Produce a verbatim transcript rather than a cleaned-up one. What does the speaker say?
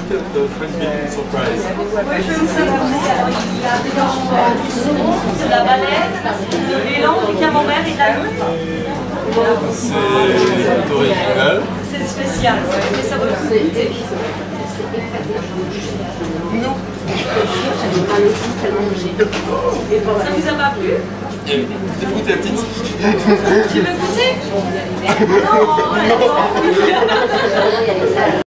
at the frisbee surprise. Oui, je vais vous annoncer. Alors, il y a dedans euh, du saumon, de la baleine, de l'élan, du camembert et de la loupe. C'est original. C'est spécial, ouais, mais ça vaut le coup de goûter. Non. Ça vous a pas plu? Écoutez la petite. Tu veux goûter? Non, elle a pas envie.